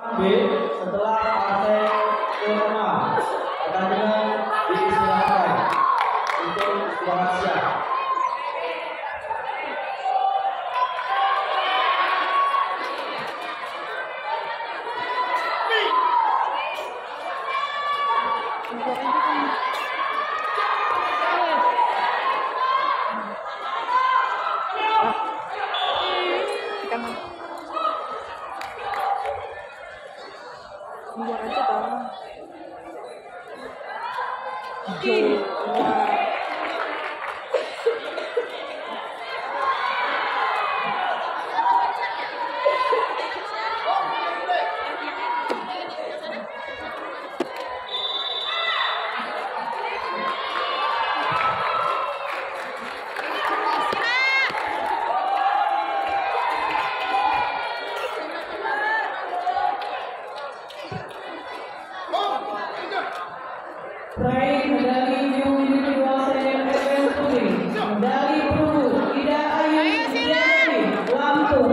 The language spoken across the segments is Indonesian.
B setelah partai ke-6 pertandingan diistirahatkan untuk istirahat siang. Peraih medali New Universal Event Putri, medali perunggu Ida Ayu Setiawati, Lampung.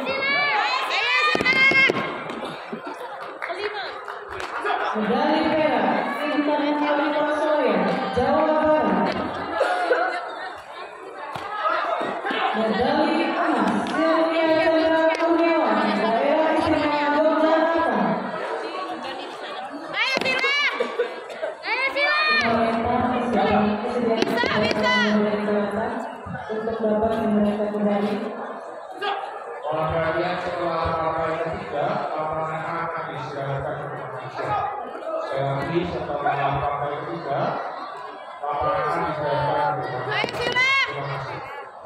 Medali perak Intan Alika Soya, Jawa Barat. Medali emas Sylvia Chandra Kurniawan, Daerah Istimewa Yogyakarta. Untuk dapat memberikan kembali. Olahraga setelah partai ketiga, lapangan akan diistirahatkan untuk siang. Sekali lagi setelah partai ketiga, lapangan akan diistirahatkan untuk siang. Terima kasih.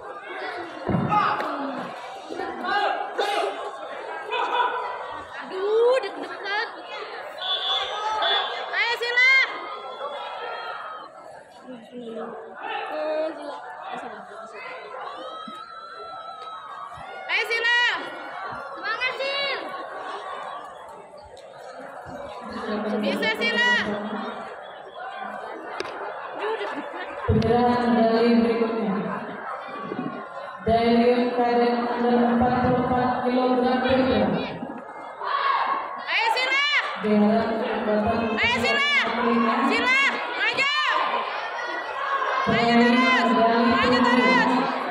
Aduh, deg-degan. Ayo Sila. Ayo Sila. Semangat Sil. Bisa Sila. Penyerahan medali berikutnya. Daylium Karet under 44 kg putra. Ayo Sila. Ayo Sila. Sila, maju. Maju terus. Maju terus.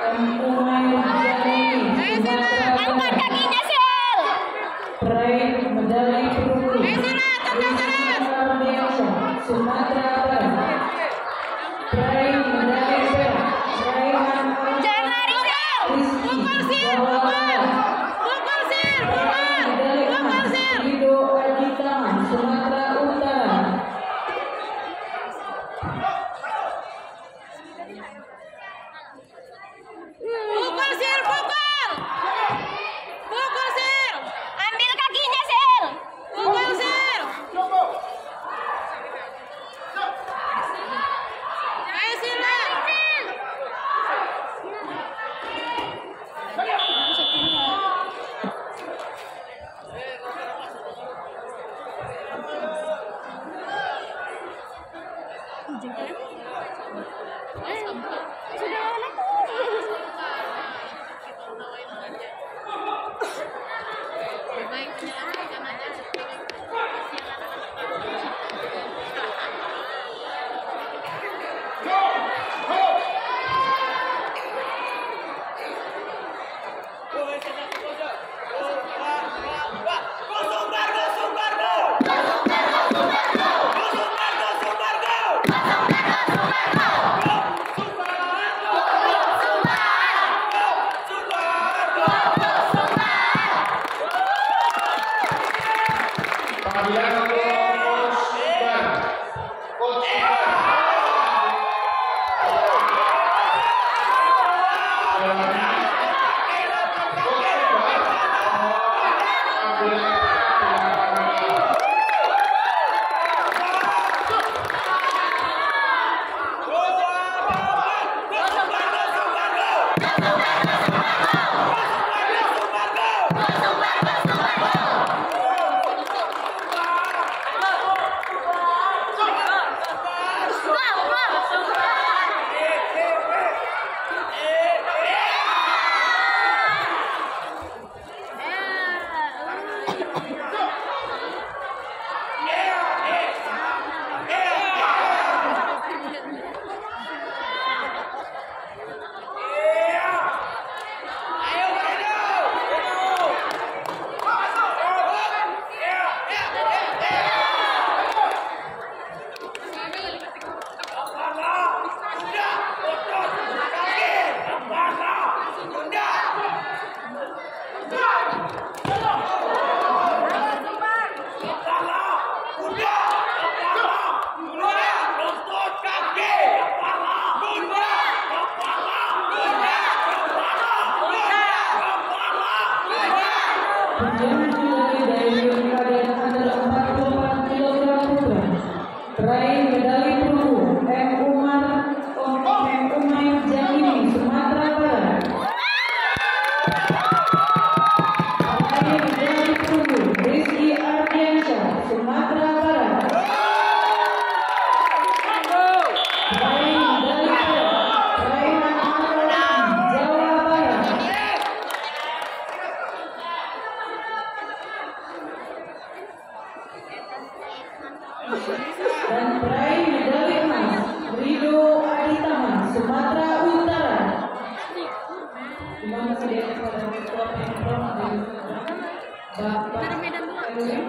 Ayo Sila. Angkat kakinya Sil. Peraih medali perunggu. Ayo Sila, tendang terus. Sumatera Barat. Peraih medali perak Raihan Jangan lari Sil. Pukul Sil. Pukul. Pukul Sil. Pukul. medali Pukul emas Sil. Rido Adita, Sumatera Utara. Pukul Sil, pukul. Pukul Sil. Ambil kakinya Sil. Pukul Sil. Ayo Sila. Sudah anak. Panggilan Coach Dan peraih medali emas Rido Aditama, Sumatera Utara. Terima kasih kepada Ketua Pemprov Bapak Erwin.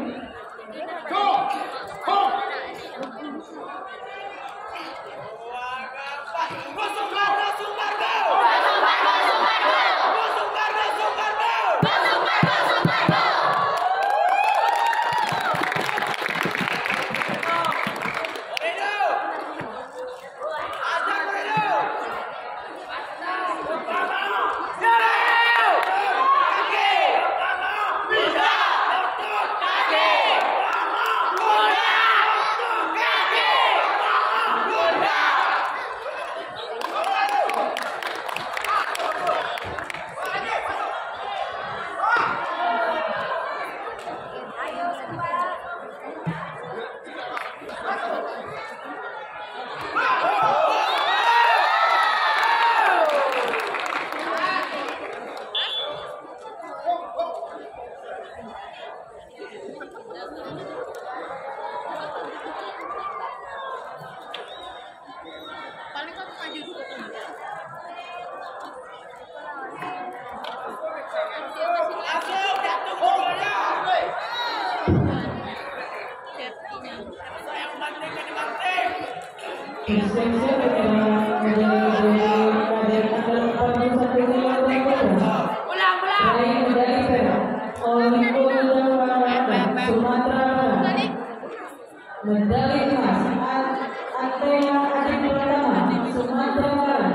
Medali emas Athena Adi Pratama, Sumatera Barat.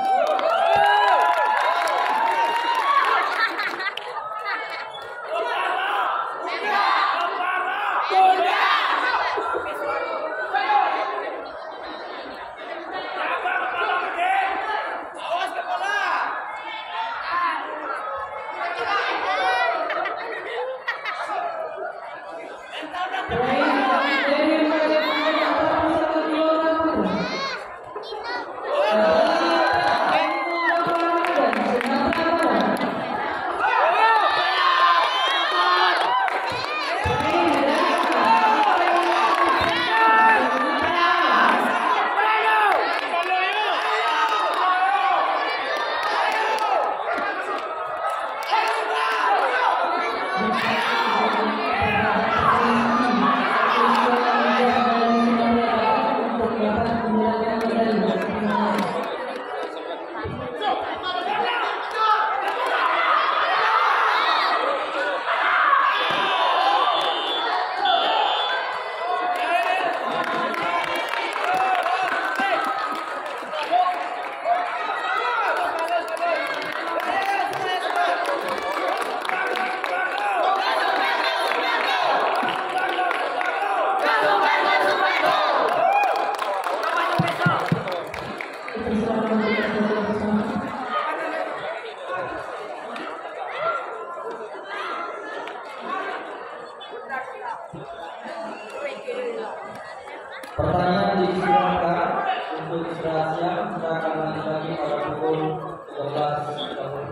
Pertanyaan disilakan untuk istirahat siang, kita akan lanjut lagi pada pukul 12.30.